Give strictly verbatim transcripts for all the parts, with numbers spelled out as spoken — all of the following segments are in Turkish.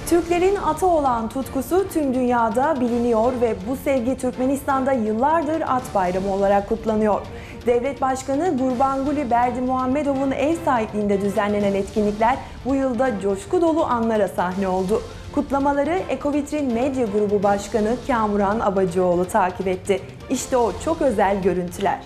Türklerin ata olan tutkusu tüm dünyada biliniyor ve bu sevgi Türkmenistan'da yıllardır at bayramı olarak kutlanıyor. Devlet Başkanı Gurbanguly Berdimuhamedov'un ev sahipliğinde düzenlenen etkinlikler bu yılda coşku dolu anlara sahne oldu. Kutlamaları Ekovitrin Medya Grubu Başkanı Kamuran Abacıoğlu takip etti. İşte o çok özel görüntüler.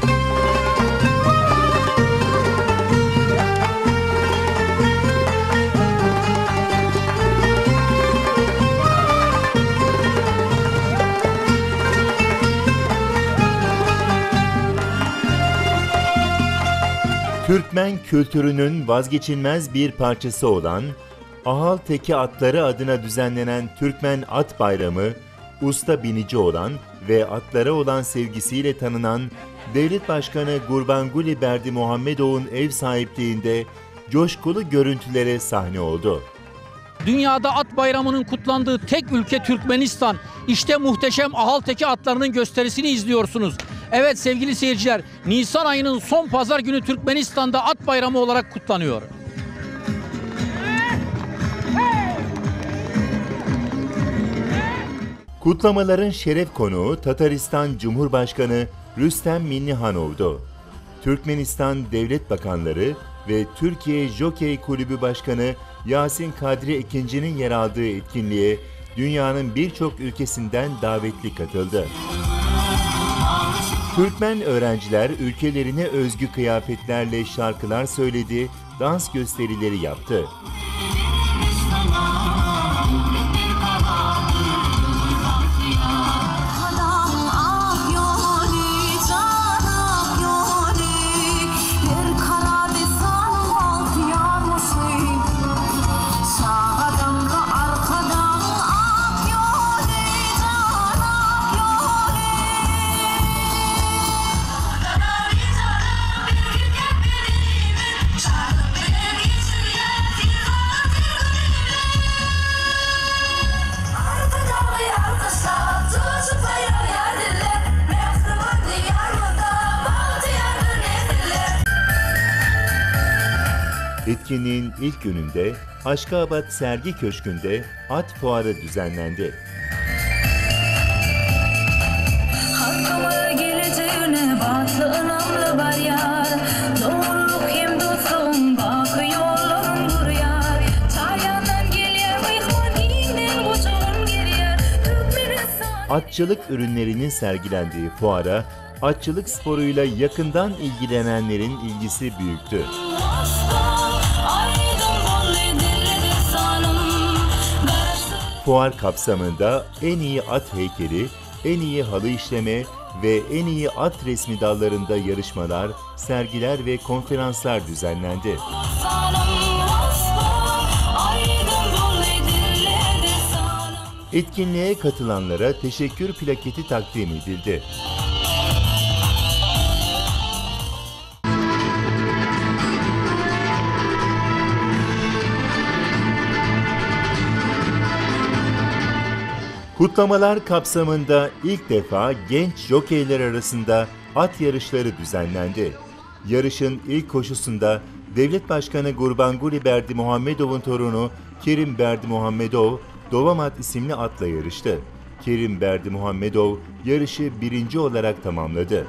Türkmen kültürünün vazgeçilmez bir parçası olan Ahal Teki Atları adına düzenlenen Türkmen At Bayramı, usta binici olan ve atlara olan sevgisiyle tanınan Devlet Başkanı Gurbanguly Berdimuhamedov'un ev sahipliğinde coşkulu görüntülere sahne oldu. Dünyada at bayramının kutlandığı tek ülke Türkmenistan. İşte muhteşem Ahal Teki atlarının gösterisini izliyorsunuz. Evet sevgili seyirciler, Nisan ayının son pazar günü Türkmenistan'da at bayramı olarak kutlanıyor. Kutlamaların şeref konuğu Tataristan Cumhurbaşkanı Rüstem Minnihanov'du. Türkmenistan Devlet Bakanları ve Türkiye Jokey Kulübü Başkanı Yasin Kadri Ekinci'nin yer aldığı etkinliğe dünyanın birçok ülkesinden davetli katıldı. Türkmen öğrenciler ülkelerine özgü kıyafetlerle şarkılar söyledi, dans gösterileri yaptı. Etkinliğin ilk gününde Aşkabat Sergi Köşkü'nde at fuarı düzenlendi. Atçılık ürünlerinin sergilendiği fuara, atçılık sporuyla yakından ilgilenenlerin ilgisi büyüktü. Fuar kapsamında en iyi at heykeli, en iyi halı işleme ve en iyi at resmi dallarında yarışmalar, sergiler ve konferanslar düzenlendi. Etkinliğe katılanlara teşekkür plaketi takdim edildi. Kutlamalar kapsamında ilk defa genç jokeyler arasında at yarışları düzenlendi. Yarışın ilk koşusunda Devlet Başkanı Gurbanguly Berdimuhamedov'un torunu Kerim Berdimuhamedov, Dovamat isimli atla yarıştı. Kerim Berdimuhamedov yarışı birinci olarak tamamladı.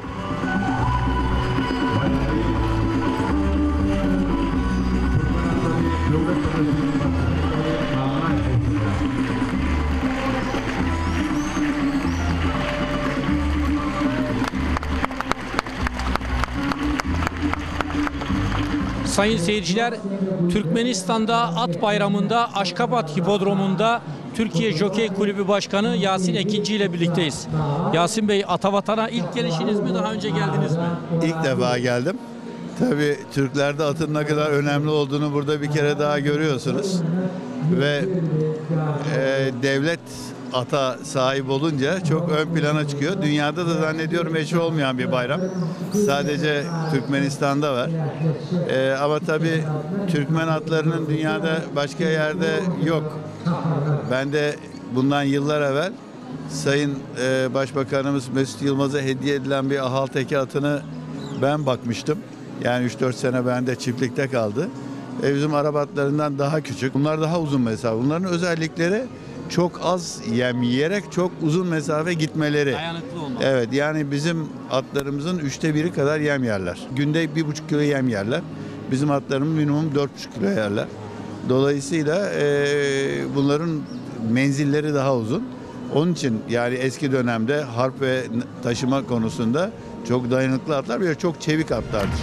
Sayın seyirciler, Türkmenistan'da at bayramında Aşkabat Hipodromu'nda Türkiye Jokey Kulübü Başkanı Yasin Ekinci ile birlikteyiz. Yasin Bey, Atavatan'a ilk gelişiniz mi, daha önce geldiniz mi? İlk defa geldim. Tabii Türklerde atın ne kadar önemli olduğunu burada bir kere daha görüyorsunuz. Ve e, devlet ata sahip olunca çok ön plana çıkıyor. Dünyada da zannediyorum eşi olmayan bir bayram. Sadece Türkmenistan'da var. Ee, ama tabii Türkmen atlarının dünyada başka yerde yok. Ben de bundan yıllar evvel Sayın e, Başbakanımız Mesut Yılmaz'a hediye edilen bir Ahal Teki atını ben bakmıştım. Yani üç dört sene bende çiftlikte kaldı. e, bizim Arap atlarından daha küçük. Bunlar daha uzun mesafe. Bunların özellikleri çok az yem yiyerek çok uzun mesafe gitmeleri. Dayanıklı olmak. Evet, yani bizim atlarımızın üçte biri kadar yem yerler. Günde bir buçuk kilo yem yerler. Bizim atlarımız minimum dört buçuk kilo yerler. Dolayısıyla e, bunların menzilleri daha uzun. Onun için yani eski dönemde harp ve taşıma konusunda çok dayanıklı atlar ve çok çevik atlardır.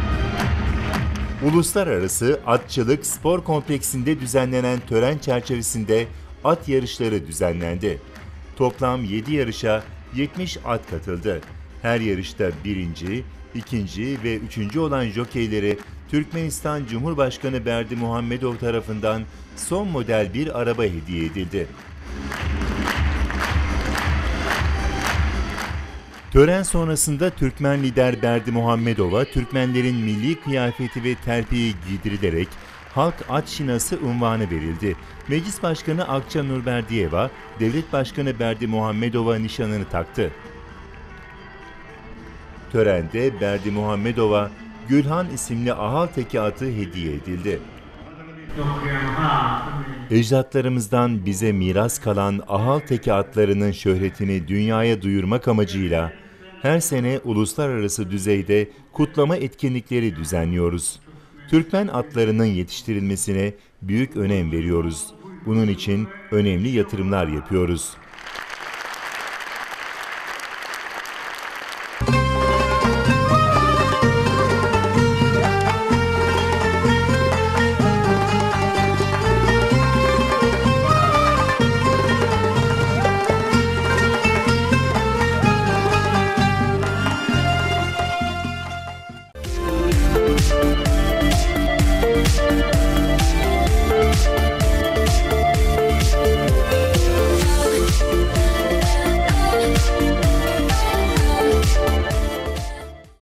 Uluslararası Atçılık Spor Kompleksinde düzenlenen tören çerçevesinde at yarışları düzenlendi. Toplam yedi yarışa yetmiş at katıldı. Her yarışta birinci, ikinci ve üçüncü olan jokeyleri Türkmenistan Cumhurbaşkanı Berdimuhamedov tarafından son model bir araba hediye edildi. Tören sonrasında Türkmen lider Berdimuhamedov'a Türkmenlerin milli kıyafeti ve terpiği giydirilerek Halk At Şinası unvanı verildi. Meclis Başkanı Akça Nurberdiyeva, Devlet Başkanı Berdimuhamedov'a nişanını taktı. Törende Berdimuhamedov'a Gülhan isimli ahal teki atı hediye edildi. Ecdatlarımızdan bize miras kalan ahal teki atlarının şöhretini dünyaya duyurmak amacıyla her sene uluslararası düzeyde kutlama etkinlikleri düzenliyoruz. Türkmen atlarının yetiştirilmesine büyük önem veriyoruz. Bunun için önemli yatırımlar yapıyoruz.